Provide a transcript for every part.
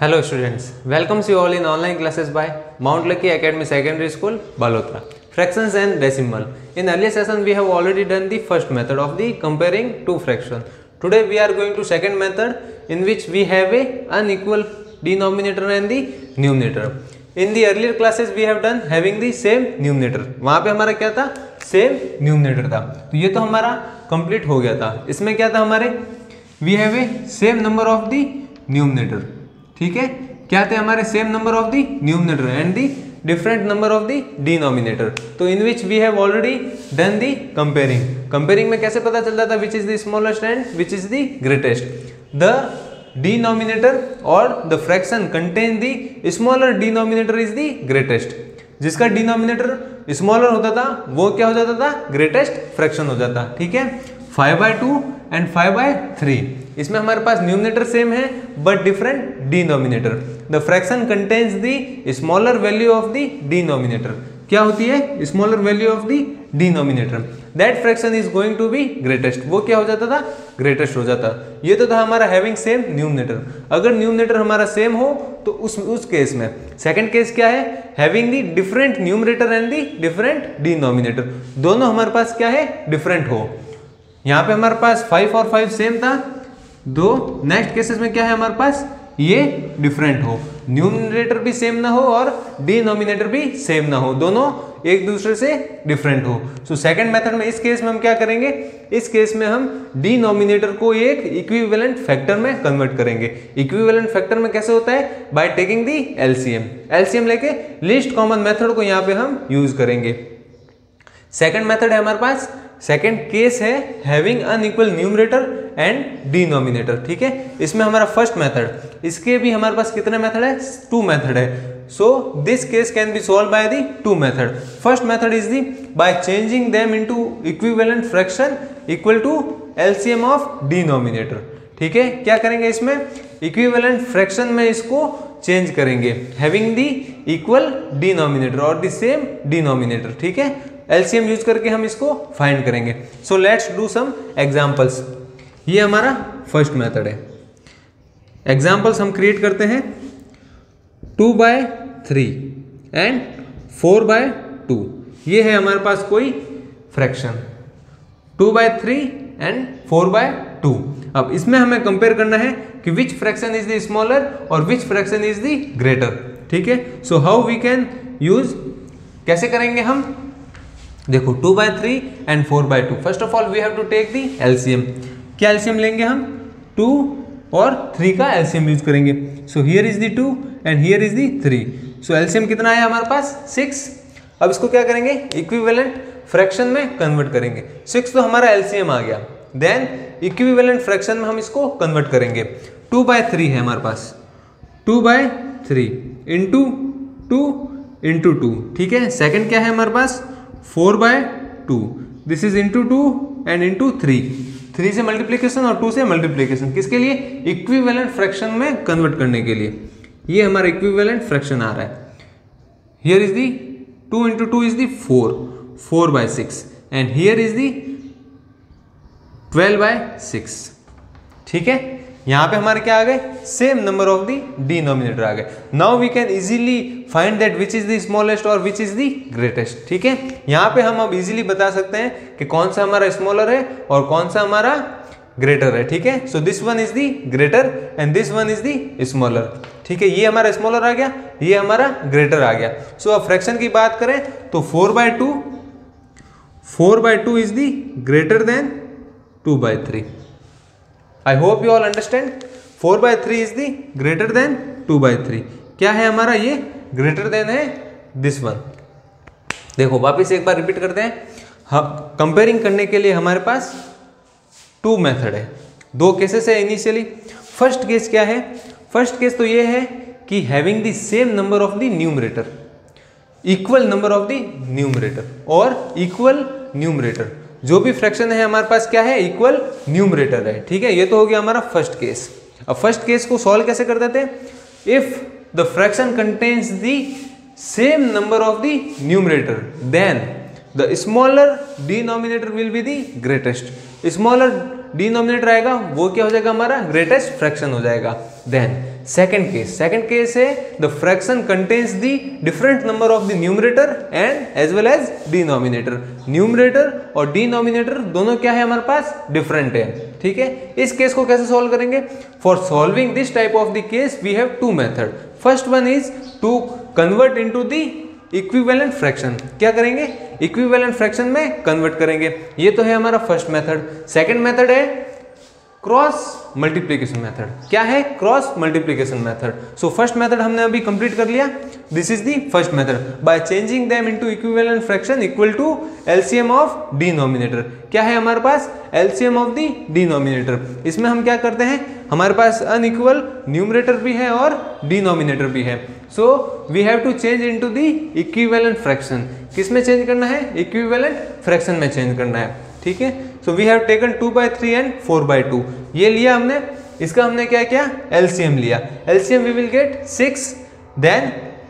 Hello students, welcomes you all in online classes by Mount Lucky Academy Secondary School, Balotra. Fractions and decimal. In earlier session we have already done the first method of the comparing two fractions. Today we are going to second method in which we have a unequal denominator and the numerator. In the earlier classes we have done having the same numerator. वहाँ पे हमारा क्या था? Same numerator था. तो ये तो हमारा complete हो गया था. इसमें क्या था हमारे? We have a same number of the numerator. ठीक है, क्या थे हमारे same number of the numerator and the different number of the denominator. तो in which we have already done the comparing में कैसे पता चलता था which is the smallest and which is the greatest. The denominator और the fraction contain the smaller denominator is the greatest. जिसका denominator smaller होता था वो क्या हो जाता था? ग्रेटेस्ट फ्रैक्शन हो जाता. ठीक है, 5/2 एंड 5/3. इसमें हमारे पास न्यूमरेटर सेम है but different denominator. The fraction contains the smaller value of the denominator. क्या होती है? Smaller value of the denominator. That fraction is going to be greatest. वो क्या हो जाता था? ग्रेटेस्ट हो जाता. ये तो था हमारा हैविंग सेम न्यूमरेटर. अगर न्यूमरेटर हमारा सेम हो तो उस केस में सेकंड केस क्या है? Having the different numerator and the different denominator. दोनों हमारे पास क्या है? डिफरेंट हो. यहाँ पे हमारे पास 5 और 5 सेम था. दो नेक्स्ट केसेस में क्या है हमारे पास? ये डिफरेंट हो. न्यूमरेटर भी सेम ना हो और डिनोमिनेटर भी सेम ना हो, दोनों एक दूसरे से डिफरेंट हो. सो सेकंड मेथड में इस केस में हम क्या करेंगे? इस केस में हम डिनोमिनेटर को एक इक्विवेलेंट फैक्टर में कन्वर्ट करेंगे. इक्विवेलेंट फैक्टर में कैसे होता है? By taking the LCM. LCM लेके लीस्ट कॉमन मेथड को यहाँ पे हम यूज करेंगे. सेकंड मेथड है हमारे पास, सेकंड केस है having unequal numerator and denominator. ठीक है, इसमें हमारा फर्स्ट मेथड, इसके भी हमारे पास कितने मेथड है? 2 मेथड है. So this case can be solve by the 2 method. First method is the by changing them into equivalent fraction equal to LCM of denominator. ठीक है, क्या करेंगे इसमें? इक्विवेलेंट फ्रैक्शन में इसको चेंज करेंगे हैविंग दी इक्वल डिनोमिनेटर और the same denominator. ठीक है, एलसीएम यूज करके हम इसको फाइंड करेंगे. So let's do some examples. ये हमारा फर्स्ट मेथड है. एग्जांपल्स हम क्रिएट करते हैं 2/3 एंड 4/2. ये है हमारे पास कोई फ्रैक्शन 2/3 एंड 4/2. अब इसमें हमें कंपेयर करना है कि which fraction is the smaller और which fraction is the greater. ठीक है, so how we can use, कैसे करेंगे हम? देखो 2/3 and 4/2. First of all we have to take the LCM. क्या एलसीएम लेंगे हम? 2 और 3 का एलसीएम यूज करेंगे. So here is the 2 and here is the 3. So LCM कितना है हमारे पास? 6. अब इसको क्या करेंगे? इक्विवेलेंट फ्रैक्शन में कन्वर्ट करेंगे. 6 तो हमारा एलसीएम आ गया. देन इक्विवेलेंट फ्रैक्शन में हम इसको कन्वर्ट करेंगे. 2/3 है हमारे पास. 2/3 इंटू 2 इंटू 2. ठीक है, सेकंड क्या है हमारे पास? 4/2. This is into 2 and into 3. 3 से मल्टीप्लीकेशन और 2 से मल्टीप्लीकेशन. किसके लिए? इक्विवेलेंट फ्रैक्शन में कन्वर्ट करने के लिए. ये हमारा इक्विवेलेंट फ्रैक्शन आ रहा है. Here is the 2 into 2 is the 4/6 and here is the 12/6. ठीक है, यहाँ पे हमारे क्या आ गए? Same number of the denominator आ गए. Now we can easily find that which is the smallest और विच इज द ग्रेटेस्ट. ठीक है, यहाँ पे हम अब इजीली बता सकते हैं कि कौन सा हमारा स्मॉलर है और कौन सा हमारा ग्रेटर है. ठीक है, so this one is the greater and this one is the smaller. ठीक है, ये हमारा स्मॉलर आ गया, ये हमारा ग्रेटर आ गया. सो अब फ्रैक्शन की बात करें तो 4/2 is the greater than 2/3. I hope you all understand. 4/3 is the greater than 2/3. क्या है हमारा? ये greater than है this one. देखो वापस एक बार रिपीट करते हैं. कंपेयरिंग करने के लिए हमारे पास 2 मेथड है. 2 केसेस है इनिशियली. फर्स्ट केस क्या है? फर्स्ट केस तो ये है कि having the same number of the numerator, equal number of the numerator और इक्वल न्यूमरेटर. जो भी फ्रैक्शन है हमारे पास क्या है? इक्वल न्यूमरेटर है. ठीक है, ये तो हो गया हमारा फर्स्ट केस. अब फर्स्ट केस को सॉल्व कैसे कर देते हैं? If the fraction contains the same number of the numerator then the smaller denominator will be the greatest. Smaller denominator आएगा वो क्या हो जाएगा? हमारा ग्रेटेस्ट फ्रैक्शन हो जाएगा. देन सेकंड केस है the fraction contains the different number of the numerator and as well as denominator. Numerator और डिनोमिनेटर दोनों क्या है हमारे पास, डिफरेंट है, ठीक है। इस केस को कैसे सॉल्व करेंगे? For solving this type of the case we have two method. First one is to convert into the equivalent fraction. क्या करेंगे? इक्विवेलेंट फ्रैक्शन में कन्वर्ट करेंगे। ये तो है हमारा फर्स्ट मेथड। सेकंड मेथड है क्रॉस मल्टीप्लिकेशन मेथड। क्या है? Cross multiplication method. So first method हमने अभी कंप्लीट कर लिया। This is the first method by changing them into equivalent fraction equal to LCM of denominator. क्या है हमारे पास? LCM of the denominator. इसमें हम क्या करते हैं, हमारे पास अनइक्वल न्यूमरेटर भी है और डिनोमिनेटर भी है। So we have to change into the equivalent fraction. किस में चेंज करना है? इक्विवेलेंट फ्रैक्शन में चेंज करना है, ठीक है। So we have taken 2/3 and 4/2। ये लिया हमने, इसका हमने क्या किया? एलसीएम लिया। LCM we will get 6, then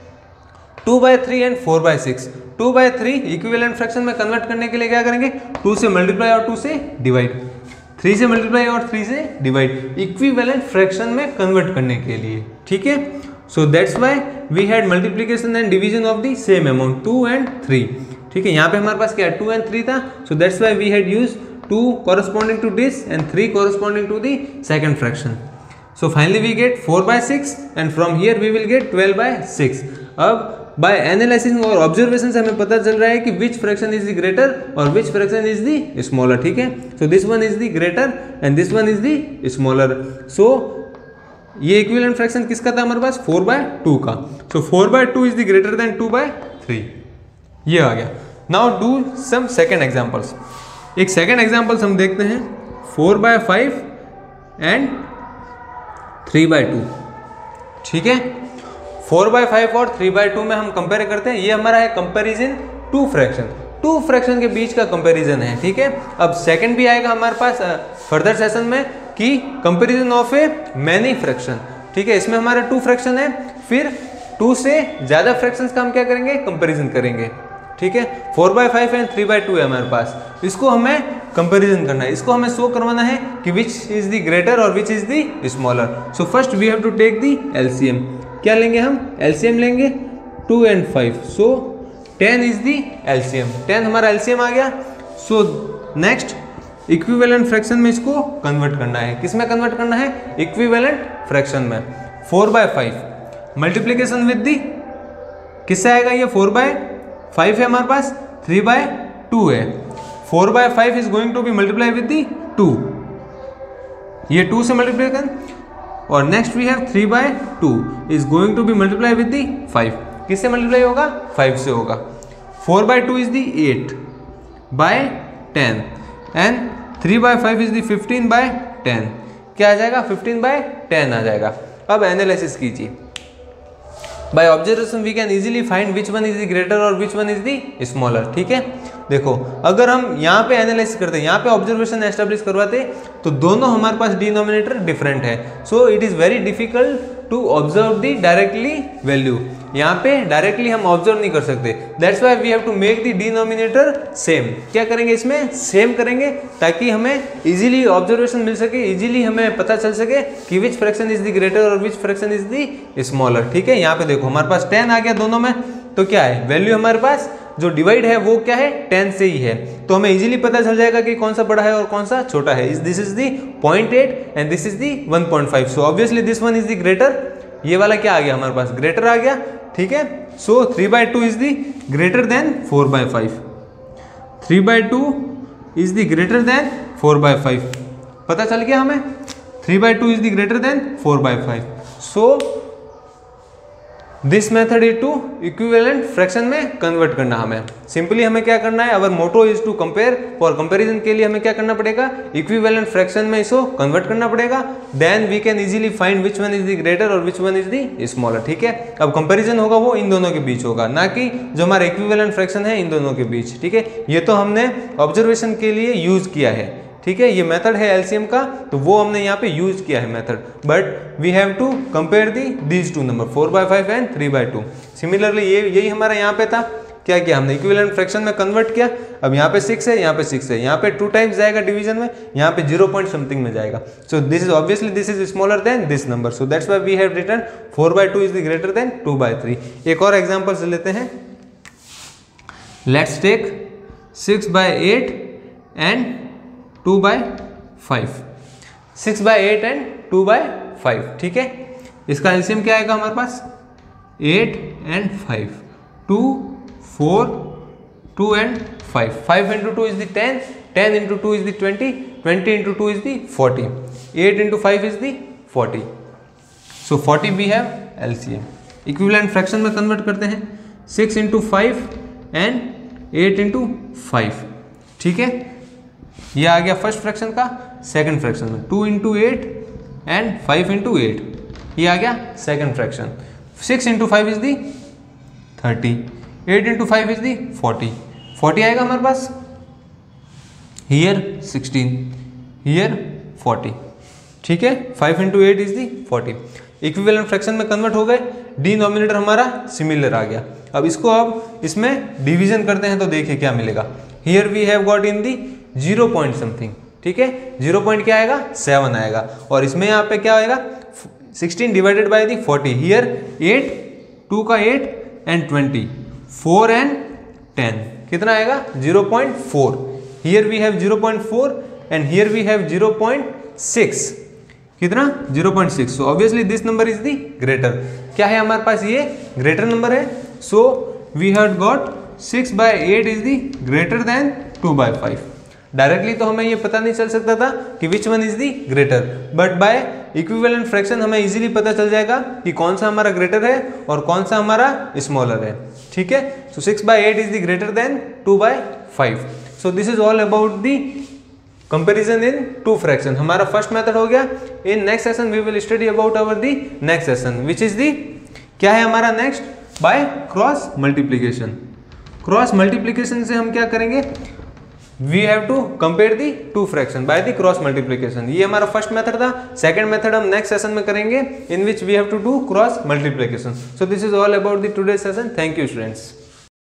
2/3 and 4/6। 2/3 equivalent fraction में कन्वर्ट करने के लिए क्या करेंगे? 2 से मल्टीप्लाई और 2 से डिवाइड, 3 से मल्टीप्लाई और 3 से डिवाइड, इक्विवेलेंट फ्रैक्शन में कन्वर्ट करने के लिए, ठीक है। So that's why we had multiplication and division of the same amount 2 and 3, ठीक है। यहाँ पे हमारे पास क्या है? 2 and 3 था। So that's why we had use 2 corresponding to this and 3 corresponding to the second fraction. So finally we get 4/6 and from here we will get 12/6. अब by analyzing और observation से हमें पता चल रहा है कि which fraction is the greater और which fraction is the smaller, ठीक है। So this one is the greater and this one is the smaller. So ये equivalent fraction किसका था हमारे पास? 4/2 का। So 4/2 is the greater than 2/3. ये आ गया। Now do some second examples. एक सेकेंड एग्जाम्पल्स हम देखते हैं 4/5 एंड 3/2, ठीक है। 4/5 और 3/2 में हम कंपेयर करते हैं। ये हमारा है कंपैरिजन टू फ्रैक्शन के बीच का कंपैरिजन है, ठीक है। अब सेकंड भी आएगा हमारे पास फर्दर सेशन में कि comparison of a many fraction, ठीक है। इसमें हमारा 2 फ्रैक्शन है, फिर 2 से ज़्यादा फ्रैक्शंस का हम क्या करेंगे? कंपैरिजन करेंगे, ठीक है। 4/5 एंड 3/2 है हमारे पास, इसको हमें कंपैरिजन करना है, इसको हमें शो करवाना है कि विच इज द ग्रेटर और which is the smaller. So first we have to take the LCM. क्या लेंगे हम? एलसीएम लेंगे 2 and 5। So 10 is the LCM. 10 हमारा एलसीएम आ गया। सो नेक्स्ट इक्विवेलेंट फ्रैक्शन में इसको कन्वर्ट करना है। किस में कन्वर्ट करना है? इक्विवेलेंट फ्रैक्शन में। 4/5 मल्टीप्लीकेशन विद द किससे आएगा? ये 4/5 है हमारे पास, 3/2 है। 4/5 is going to be multiply with the 2, ये 2 से मल्टीप्लाई कर, और next we have 3/2 is going to be multiply with the 5। किससे मल्टीप्लाई होगा? 5 से होगा। 4/2 is the 8/10 and 3/5 is the 15/10। क्या आ जाएगा? 15/10 आ जाएगा। अब एनालिसिस कीजिए। By observation we can easily find which one is the greater और which one is the smaller, ठीक है। देखो अगर हम यहाँ पे एनालाइज करते हैं, यहाँ पे ऑब्जर्वेशन एस्टेब्लिश करवाते, तो दोनों हमारे पास डिनोमिनेटर डिफरेंट है। So it is very difficult to observe the directly value. यहाँ पे डायरेक्टली हम ऑब्जर्व नहीं कर सकते। That's why we have to make the denominator same. क्या करेंगे? इसमें सेम करेंगे ताकि हमें इजीली ऑब्जर्वेशन मिल सके, इजीली हमें पता चल सके कि which fraction is the greater और which fraction is the smaller, ठीक है। यहाँ पे देखो हमारे पास 10 आ गया दोनों में, तो क्या है? वैल्यू हमारे पास जो डिवाइड है वो क्या है? 10 से ही है, तो हमें इजीली पता चल जाएगा कि कौन सा बड़ा है और कौन सा छोटा है। This is the 0.8 and this is the 1.5। So obviously this one is the greater. ये वाला क्या आ गया हमारे पास? ग्रेटर आ गया, ठीक है। सो 3/2 is the greater than 4/5। 3/2 is the greater than 4/5। पता चल गया हमें 3/2 is the greater than 4/5। So this method is to equivalent fraction में कन्वर्ट करना। हमें सिंपली हमें क्या करना है? Our motto is to compare. For comparison के लिए हमें क्या करना पड़ेगा? इक्विवेलेंट फ्रैक्शन में इसको कन्वर्ट करना पड़ेगा। Then we can easily find which one is the greater और which one is the smaller, ठीक है। अब कंपैरिजन होगा वो इन दोनों के बीच होगा, ना कि जो हमारा इक्विवेलेंट फ्रैक्शन है इन दोनों के बीच, ठीक है। ये तो हमने ऑब्जर्वेशन के लिए यूज किया है, ठीक है। ये मेथड है एलसीएम का, तो वो हमने यहाँ पे यूज किया है method, but we have to compare these two number 4/5 and 3/2। Similarly ये यही हमारा यहाँ पे था, क्या किया हमने, इक्विवेलेंट फ्रैक्शन में कन्वर्ट किया। अब यहाँ पे 6 है, यहाँ पे 6 है, यहाँ पे 2 टाइम्स जाएगा डिवीजन में, यहाँ पे 0 पॉइंट समथिंग में जाएगा। So this is obviously this is smaller than this number, so that's why we have written 4/2 is the greater than 2/3। एक और एग्जांपल लेते हैं। लेट्स टेक 6/8 एंड 2/5, 6/8 एंड 2/5, ठीक है। इसका एलसीएम क्या आएगा हमारे पास, 8 and 5, 2, 4, 2 and 5, 5 into 2 is the 10, 10 into 2 is the 20, 20 into 2 is the 40, 8 into 5 is the 40, so 40 we have LCM। Equivalent fraction में कन्वर्ट करते हैं, 6 into 5 and 8 into 5, ठीक है। ये आ गया फर्स्ट फ्रैक्शन का। सेकंड फ्रैक्शन में 2 into 8 and 5 into 8, ये आ गया second fraction. 6 into 5 is the 30, 8 into 5 is the 40, 40 आएगा हमारे पास। Here 16, here 40, ठीक है। 5 into 8 is the 40। Equivalent fraction में कन्वर्ट हो गए, डिनोमिनेटर हमारा सिमिलर आ गया। अब इसको अब इसमें डिवीजन करते हैं तो देखिए क्या मिलेगा। Here we have got in the 0 point something, ठीक है। 0 पॉइंट क्या आएगा, 7 आएगा, और इसमें यहाँ पे क्या आएगा, 16 डिवाइडेड बाय दी 40, हियर 8, 2 का 8 एंड 20, 4 एंड 10, कितना आएगा 0.4। Here we have 0.4 and here we have 0.6, कितना 0.6। So obviously this number is the greater, क्या है हमारे पास, ये ग्रेटर नंबर है। So we have got 6/8 is the greater than 2/5। Directly तो हमें ये पता नहीं चल सकता था कि which one is the greater, but by equivalent fraction हमें इजीली पता चल जाएगा कि कौन सा हमारा ग्रेटर है और कौन सा हमारा स्मॉलर है, ठीक है। So 6/8 is the greater than 2/5। So this is all about the comparison in two fraction. हमारा फर्स्ट मेथड हो गया। In next session we will study about our the next session which is the, क्या है हमारा next, by cross multiplication. Cross multiplication से हम क्या करेंगे, we have to compare the two fraction by the cross multiplication. ये हमारा first method था। सेकंड मेथड हम नेक्स्ट सेशन में करेंगे in which we have to do cross multiplication. So this is all about the today session. Thank you students.